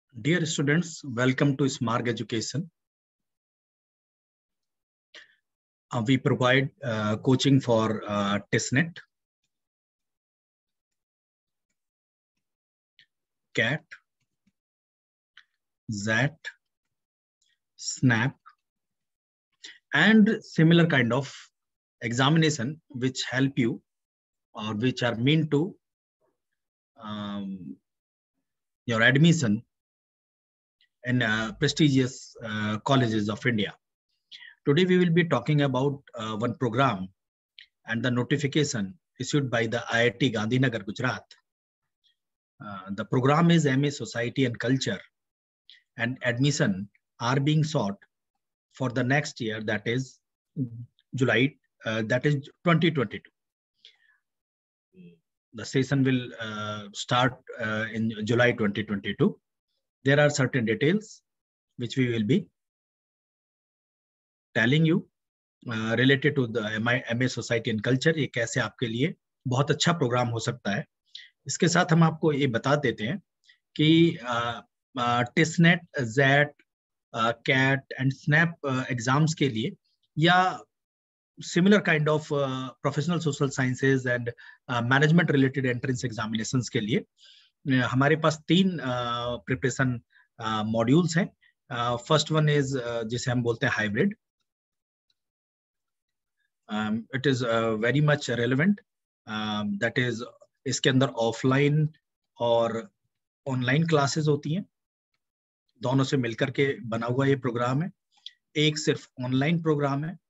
Dear students, welcome to Smart Education. We provide coaching for TestNet, CAT, XAT, SNAP, and similar kind of examination which help you or which are meant to your admission in prestigious colleges of India. Today we will be talking about one program and the notification issued by the IIT Gandhinagar, Gujarat. The program is MA Society and Culture, and admission are being sought for the next year, that is July, that is 2022. The session will start in July 2022. There are certain details which we will be telling you related to the MA Society and Culture. ये कैसे आपके लिए बहुत अच्छा programme हो सकता है। इसके साथ हम आपको ये बता देते हैं कि TISSNET, XAT, CAT and SNAP exams के लिए या similar kind of professional social sciences and management related entrance examinations के लिए हमारे पास 3 प्रिपरेशन मॉड्यूल्स हैं। फर्स्ट वन इज जिसे हम बोलते हैं hybrid. It is very much relevant, that is इसके अंदर ऑफलाइन और ऑनलाइन क्लासेस होती हैं, दोनों से मिलकर के बना हुआ ये प्रोग्राम है। एक सिर्फ ऑनलाइन प्रोग्राम है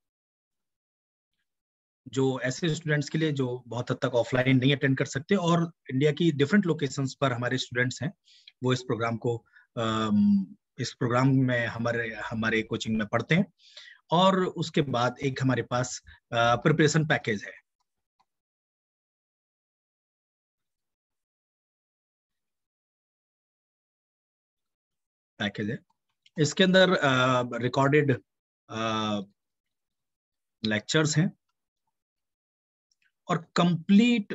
जो ऐसे स्टूडेंट्स के लिए जो बहुत हद तक ऑफलाइन नहीं अटेंड कर सकते और इंडिया की डिफरेंट लोकेशंस पर हमारे स्टूडेंट्स हैं, वो इस प्रोग्राम में हमारे कोचिंग में पढ़ते हैं। और उसके बाद एक हमारे पास प्रिपरेशन पैकेज है। इसके अंदर रिकॉर्डेड लेक्चर्स हैं और कंप्लीट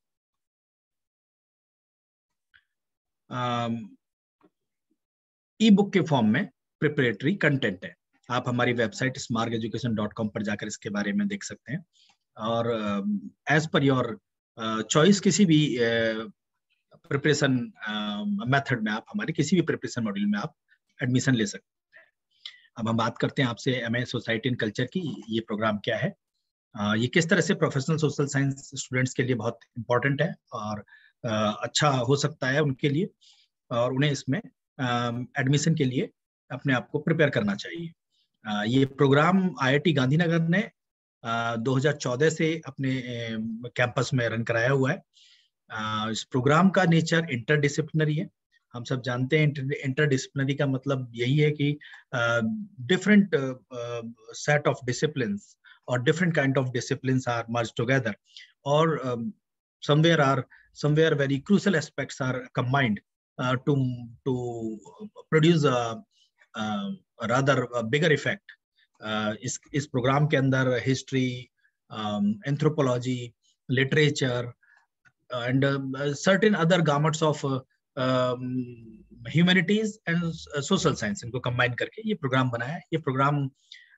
ई बुक के फॉर्म में प्रिपरेटरी कंटेंट है। आप हमारी वेबसाइट smarteducation.com पर जाकर इसके बारे में देख सकते हैं और एज पर योर चॉइस किसी भी प्रिपरेशन मेथड में आप हमारे किसी भी प्रिपरेशन मॉड्यूल में आप एडमिशन ले सकते हैं। अब हम बात करते हैं आपसे एमए सोसाइटी एंड कल्चर की। ये प्रोग्राम क्या है, ये किस तरह से प्रोफेशनल सोशल साइंस स्टूडेंट्स के लिए बहुत इंपॉर्टेंट है और अच्छा हो सकता है उनके लिए, और उन्हें इसमें एडमिशन के लिए अपने आप को प्रिपेयर करना चाहिए। ये प्रोग्राम IIT गांधीनगर ने 2014 से अपने कैंपस में रन कराया हुआ है। इस प्रोग्राम का नेचर इंटरडिसिप्लिनरी है। हम सब जानते हैं इंटरडिसिप्लिनरी का मतलब यही है कि different set of disciplines or different kind of disciplines are merged together, or somewhere very crucial aspects are combined to produce a rather bigger effect. इस प्रोग्राम के अंदर history, anthropology, literature and certain other gamuts of humanities and social science इनको combine करके ये programme बना है। ये programme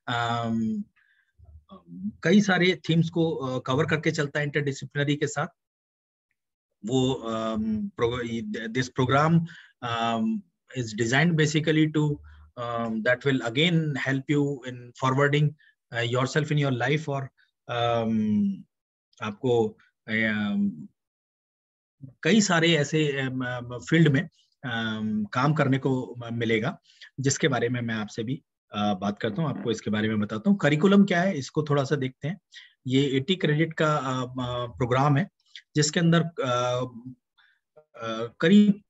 कई सारे थीम्स को कवर करके चलता है इंटरडिसिप्लिनरी के साथ। वो this programme is designed basically to that will again help you in forwarding yourself in your life, और आपको कई सारे ऐसे फील्ड में काम करने को मिलेगा जिसके बारे में मैं आपसे भी बात करता हूँ, आपको इसके बारे में बताता हूँ। करिकुलम क्या है इसको थोड़ा सा देखते हैं। ये 80 क्रेडिट का प्रोग्राम है जिसके अंदर करीब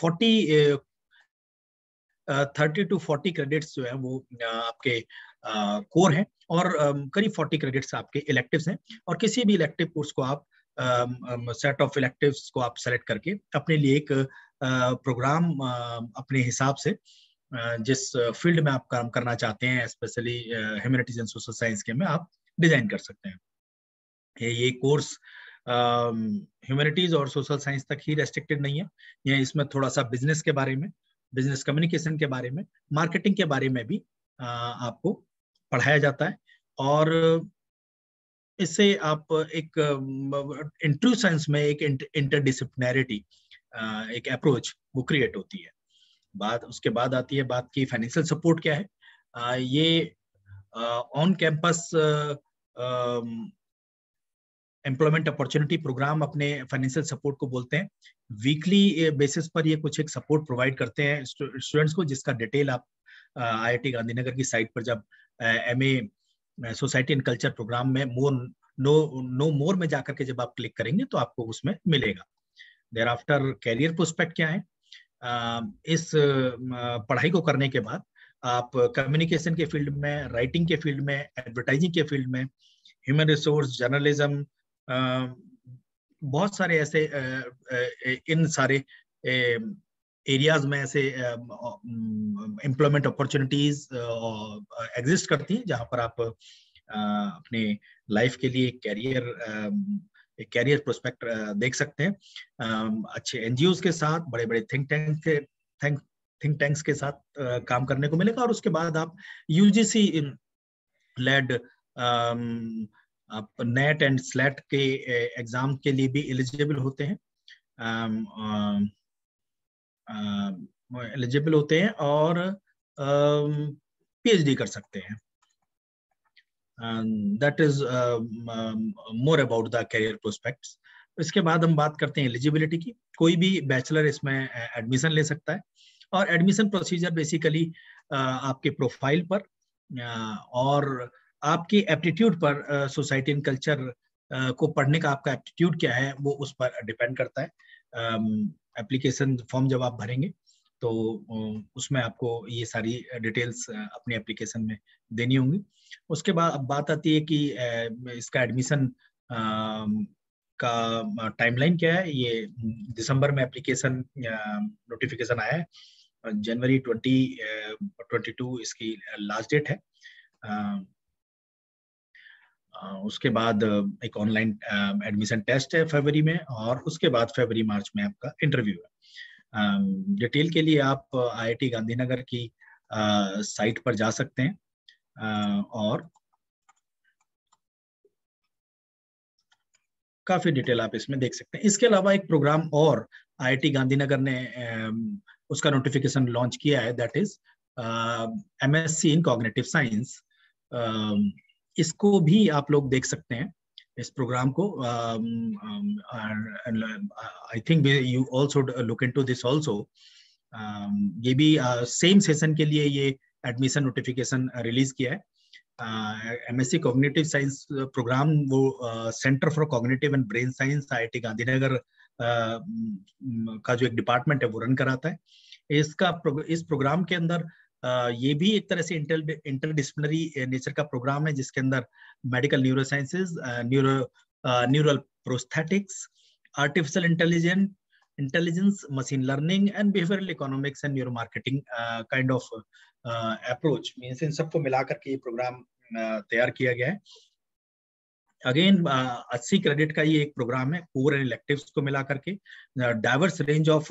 30 to 40 क्रेडिट्स जो है वो आपके कोर हैं और करीब 40 क्रेडिट्स आपके इलेक्टिव्स हैं। और किसी भी इलेक्टिव कोर्स को आप सेट ऑफ इलेक्टिव्स को आप सेलेक्ट करके अपने लिए एक प्रोग्राम अपने हिसाब से जिस फील्ड में आप काम करना चाहते हैं, specially humanities and social science के में, आप डिजाइन कर सकते हैं। ये कोर्स ह्यूमैनिटीज और सोशल साइंस तक ही रेस्ट्रिक्टेड नहीं है। ये इसमें थोड़ा सा बिजनेस के बारे में बिजनेस कम्युनिकेशन के बारे में, मार्केटिंग के बारे में भी आपको पढ़ाया जाता है। और इससे आप एक इंट्रू साइंस में एक इंटरडिसिप्लिनैरिटी, एक अप्रोच वो क्रिएट होती है। उसके बाद आती है बात की फाइनेंशियल सपोर्ट क्या है। ये on campus employment opportunity programme अपने फाइनेंशियल सपोर्ट को बोलते हैं। वीकली बेसिस पर ये कुछ एक सपोर्ट प्रोवाइड करते हैं स्टूडेंट्स को, जिसका डिटेल आप IIT गांधीनगर की साइट पर जब MA society and culture programme में नो मोर में जाकर के जब आप क्लिक करेंगे तो आपको उसमें मिलेगा। देयर आफ्टर कैरियर प्रोस्पेक्ट क्या है। इस पढ़ाई को करने के बाद आप कम्युनिकेशन के फील्ड में, राइटिंग के फील्ड में, एडवर्टाइजिंग के फील्ड में, ह्यूमन रिसोर्स, जर्नलिज्म, बहुत सारे ऐसे इन सारे एरियाज में ऐसे एम्प्लॉयमेंट अपॉर्चुनिटीज एग्जिस्ट करती हैं, जहां पर आप अपने लाइफ के लिए एक कैरियर प्रोस्पेक्ट देख सकते हैं। अच्छे एनजीओज के साथ, बड़े बड़े थिंक टैंक्स के साथ काम करने को मिलेगा। और उसके बाद आप UGC लेड आप नेट एंड स्लेट के एग्जाम के लिए भी एलिजिबल होते हैं, और PhD कर सकते हैं। That is more about the career prospects. इसके बाद हम बात करते हैं एलिजिबिलिटी की। कोई भी बैचलर इसमें एडमिशन ले सकता है, और एडमिशन प्रोसीजर बेसिकली आपके प्रोफाइल पर और आपकी एप्टीट्यूड पर, सोसाइटी एंड कल्चर को पढ़ने का आपका एप्टीट्यूड क्या है वो उस पर डिपेंड करता है। एप्लीकेशन फॉर्म जब आप भरेंगे तो उसमें आपको ये सारी डिटेल्स अपने एप्लीकेशन में देनी होंगी। उसके बाद अब बात आती है कि इसका एडमिशन का टाइमलाइन क्या है। ये दिसंबर में एप्लीकेशन नोटिफिकेशन आया है, जनवरी 2022 इसकी लास्ट डेट है। उसके बाद एक ऑनलाइन एडमिशन टेस्ट है फरवरी में, और उसके बाद फरवरी मार्च में आपका इंटरव्यू है। डिटेल के लिए आप IIT गांधीनगर की साइट पर जा सकते हैं, और काफी डिटेल आप इसमें देख सकते हैं। इसके अलावा एक प्रोग्राम और IIT गांधीनगर ने उसका नोटिफिकेशन लॉन्च किया है, that is MSc in cognitive science. इसको भी आप लोग देख सकते हैं, इस प्रोग्राम को। I think you also look into this also. ये भी सेम सेशन के लिए ये एडमिशन नोटिफिकेशन रिलीज किया है। MSc कॉग्निटिव साइंस प्रोग्राम वो centre for cognitive and brain science IIT Gandhinagar का जो एक डिपार्टमेंट है वो रन कराता है। इस प्रोग्राम के अंदर ये भी एक तरह से इंटरडिसिप्लिनरी नेचर का प्रोग्राम है, जिसके अंदर medical neurosciences, neural prosthetics, artificial intelligence, machine learning and behavioural economics and neuro marketing kind of approach, means इन सबको मिलाकर के ये प्रोग्राम तैयार किया गया है। अगेन 80 क्रेडिट का ये एक प्रोग्राम है, कोर एंड इलेक्टिव्स को मिला करके। डाइवर्स रेंज ऑफ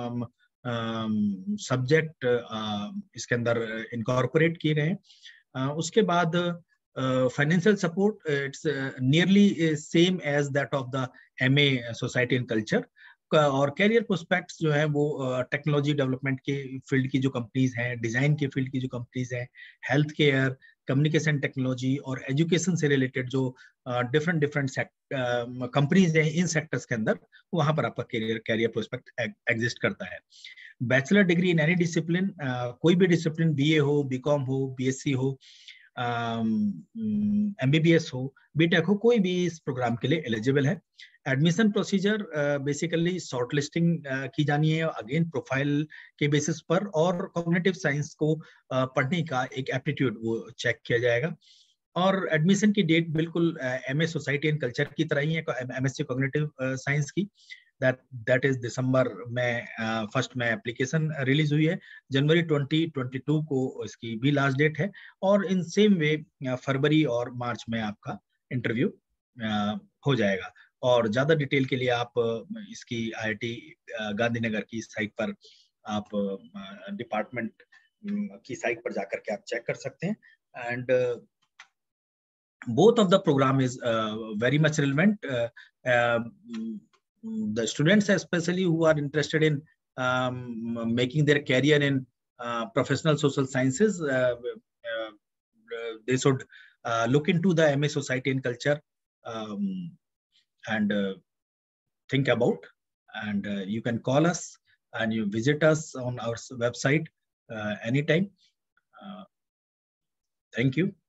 सब्जेक्ट इसके अंदर इनकॉर्पोरेट किए गए हैं। उसके बाद financial support, it's nearly same as that of the MA society and culture. और कैरियर प्रोस्पेक्ट्स जो है वो टेक्नोलॉजी डेवलपमेंट के फील्ड की जो कंपनीज हैं, डिजाइन के फील्ड की जो कंपनीज हैं, हेल्थ केयर, कम्युनिकेशन टेक्नोलॉजी और एजुकेशन से रिलेटेड जो डिफरेंट कंपनीज हैं इन सेक्टर्स के अंदर, वहां पर आपका कैरियर प्रोस्पेक्ट एग्जिस्ट करता है। Bachelor degree in any discipline, कोई भी डिसिप्लिन, BA हो, BCom हो, BSc हो, MBBS हो, BTech हो, कोई भी इस प्रोग्राम के लिए एलिजिबल है। Admission procedure basically short listing की जानी है, अगेन प्रोफाइल के बेसिस पर, और कॉग्निटिव साइंस को पढ़ने का एक एप्टीट्यूड वो चेक किया जाएगा। और एडमिशन की डेट बिल्कुल MA सोसाइटी एंड कल्चर की तरह ही है, MSc कॉग्निटिव साइंस की। दैट इज दिसंबर में फर्स्ट में एप्लीकेशन रिलीज हुई है। जनवरी 2022 को इसकी भी लास्ट डेट है, और इन सेम वे फरवरी और मार्च में आपका इंटरव्यू हो जाएगा। और ज्यादा डिटेल के लिए आप इसकी IIT गांधीनगर की साइट पर आप डिपार्टमेंट की साइट पर जाकर के आप चेक कर सकते हैं. And both of the program is very much relevant. The students especially who are interested in making their career in professional social sciences, they should look into the MA Society and Culture and think about. And you can call us and you visit us on our website anytime. Thank you.